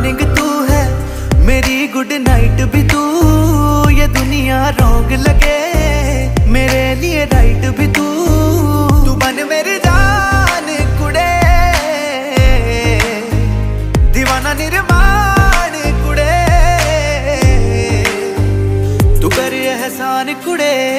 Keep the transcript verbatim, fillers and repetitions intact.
Morning तू है, मेरी गुड नाइट भी तू। ये दुनिया रॉन्ग लगे, मेरे लिए राइट भी तू।